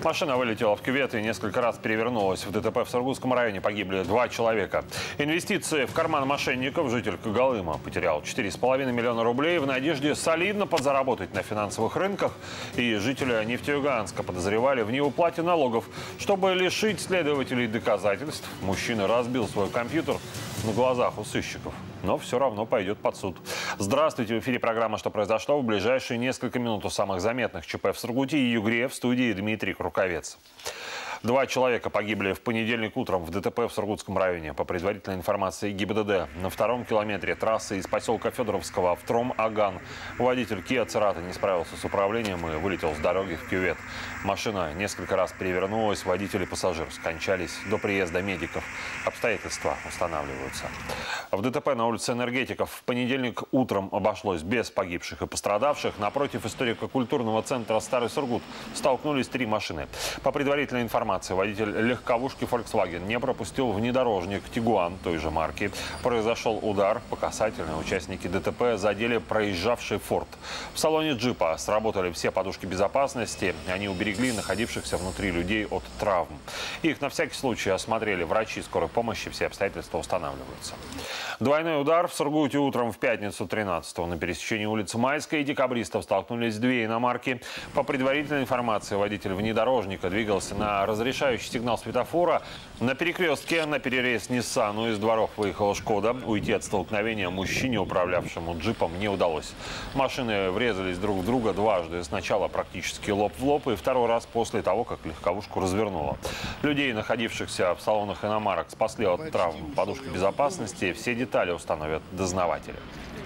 Машина вылетела в кювет и несколько раз перевернулась. В ДТП в Сургутском районе погибли 2 человека. Инвестиции в карман мошенников житель Когалыма потерял 4,5 миллиона рублей в надежде солидно подзаработать на финансовых рынках. И жителя Нефтеюганска подозревали в неуплате налогов. Чтобы лишить следователей доказательств, мужчина разбил свой компьютер на глазах у сыщиков. Но все равно пойдет под суд. Здравствуйте, в эфире программа «Что произошло?». В ближайшие несколько минут у самых заметных ЧП в Сургуте и Югре, в студии Дмитрий Круковец. 2 человека погибли в понедельник утром в ДТП в Сургутском районе. По предварительной информации ГИБДД, на 2-м километре трассы из поселка Федоровского в Тром-Аган водитель Kia Cerato не справился с управлением и вылетел с дороги в кювет. Машина несколько раз перевернулась, водитель и пассажир скончались до приезда медиков. Обстоятельства устанавливаются. В ДТП на улице Энергетиков в понедельник утром обошлось без погибших и пострадавших. Напротив историко-культурного центра Старый Сургут столкнулись 3 машины. По предварительной информации, водитель легковушки Volkswagen не пропустил внедорожник Tiguan той же марки. Произошел удар. По касательной участники ДТП задели проезжавший Ford. В салоне джипа сработали все подушки безопасности. Они уберегли находившихся внутри людей от травм. Их на всякий случай осмотрели врачи скорой помощи. Все обстоятельства устанавливаются. Двойной удар в Сургуте утром в пятницу 13-го. На пересечении улицы Майской и Декабристов столкнулись 2 иномарки. По предварительной информации, водитель внедорожника двигался на разрешающий сигнал светофора. На перекрестке на перерез Ниссану из дворов выехала Шкода. Уйти от столкновения мужчине, управлявшему джипом, не удалось. Машины врезались друг в друга дважды. Сначала практически лоб в лоб и второй раз после того, как легковушку развернуло. Людей, находившихся в салонах иномарок, спасли от травм подушки безопасности. Все детали установят дознаватели.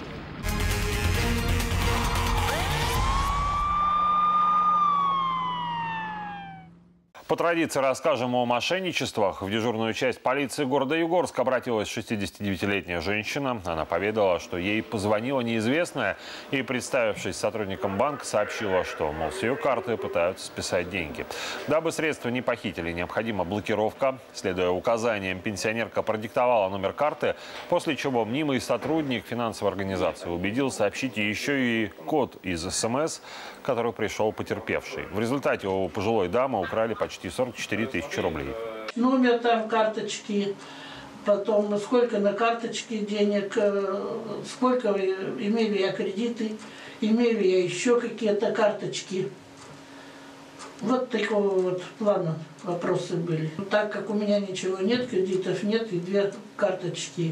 По традиции расскажем о мошенничествах. В дежурную часть полиции города Югорск обратилась 69-летняя женщина. Она поведала, что ей позвонила неизвестная и, представившись сотрудником банка, сообщила, что, мол, с ее карты пытаются списать деньги. Дабы средства не похитили, необходима блокировка. Следуя указаниям, пенсионерка продиктовала номер карты, после чего мнимый сотрудник финансовой организации убедил сообщить еще и код из СМС, который пришел потерпевший. В результате у пожилой дамы украли почти 44 тысячи рублей. Номер там карточки, потом сколько на карточке денег, сколько имею я кредиты, имею я еще какие-то карточки. Вот такого вот плана вопросы были. Так как у меня ничего нет, кредитов нет и 2 карточки,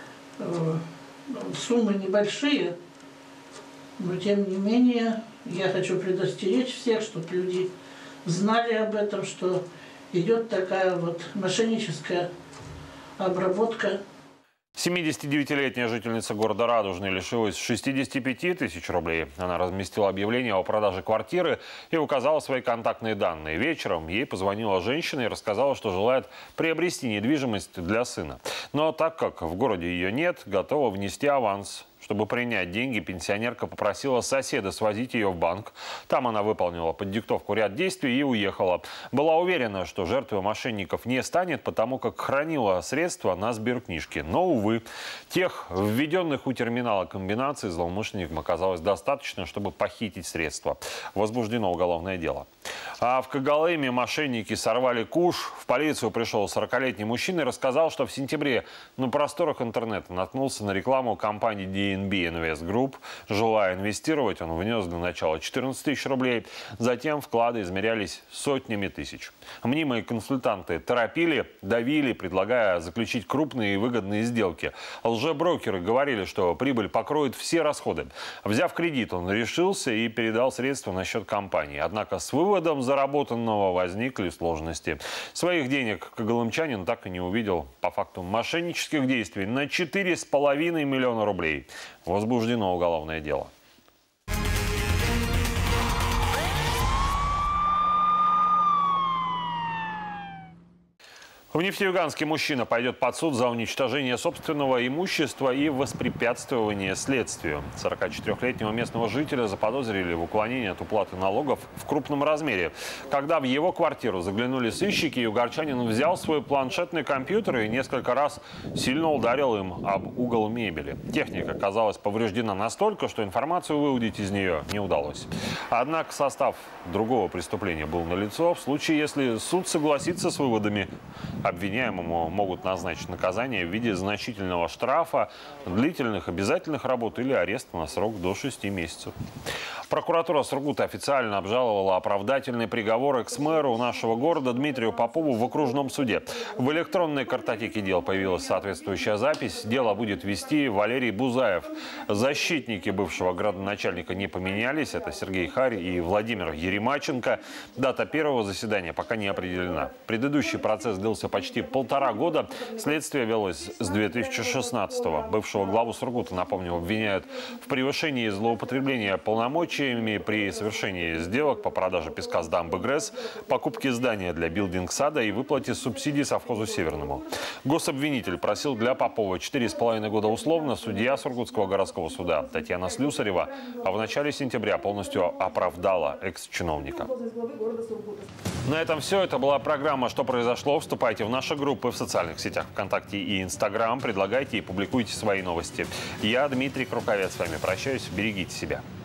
суммы небольшие, но тем не менее я хочу предостеречь всех, чтобы люди знали об этом, что идет такая вот мошенническая обработка. 79-летняя жительница города Радужный лишилась 65 тысяч рублей. Она разместила объявление о продаже квартиры и указала свои контактные данные. Вечером ей позвонила женщина и рассказала, что желает приобрести недвижимость для сына. Но так как в городе ее нет, готова внести аванс. Чтобы принять деньги, пенсионерка попросила соседа свозить ее в банк. Там она выполнила под диктовку ряд действий и уехала. Была уверена, что жертвой мошенников не станет, потому как хранила средства на сберкнижке. Но, увы, тех введенных у терминала комбинаций злоумышленникам оказалось достаточно, чтобы похитить средства. Возбуждено уголовное дело. А в Когалыме мошенники сорвали куш. В полицию пришел 40-летний мужчина и рассказал, что в сентябре на просторах интернета наткнулся на рекламу компании DNB Invest Group. Желая инвестировать, он внес для начала 14 тысяч рублей. Затем вклады измерялись сотнями тысяч. Мнимые консультанты торопили, давили, предлагая заключить крупные и выгодные сделки. Лжеброкеры говорили, что прибыль покроет все расходы. Взяв кредит, он решился и передал средства на счет компании. Однако с выводом заработанного возникли сложности. Своих денег когалымчанин так и не увидел. По факту мошеннических действий на 4,5 миллиона рублей возбуждено уголовное дело. В Нефтеюганске мужчина пойдет под суд за уничтожение собственного имущества и воспрепятствование следствию. 44-летнего местного жителя заподозрили в уклонении от уплаты налогов в крупном размере. Когда в его квартиру заглянули сыщики, югорчанин взял свой планшетный компьютер и несколько раз сильно ударил им об угол мебели. Техника оказалась повреждена настолько, что информацию выудить из нее не удалось. Однако состав другого преступления был налицо. В случае, если суд согласится с выводами, обвиняемому могут назначить наказание в виде значительного штрафа, длительных обязательных работ или ареста на срок до 6 месяцев. Прокуратура Сургута официально обжаловала оправдательный приговор экс-мэру нашего города Дмитрию Попову в окружном суде. В электронной картотеке дел появилась соответствующая запись. Дело будет вести Валерий Бузаев. Защитники бывшего градоначальника не поменялись. Это Сергей Харь и Владимир Еремаченко. Дата первого заседания пока не определена. Предыдущий процесс длился почти 1,5 года. Следствие велось с 2016-го. Бывшего главу Сургута, напомню, обвиняют в превышении и злоупотреблении полномочиями при совершении сделок по продаже песка с дамбы ГРЭС, покупке здания для билдинг-сада и выплате субсидий совхозу Северному. Гособвинитель просил для Попова 4,5 года условно. Судья Сургутского городского суда Татьяна Слюсарева в начале сентября полностью оправдала экс-чиновника. На этом все. Это была программа «Что произошло?». Вступайте в наши группы в социальных сетях ВКонтакте и Инстаграм. Предлагайте и публикуйте свои новости. Я, Дмитрий Круковец, с вами прощаюсь. Берегите себя.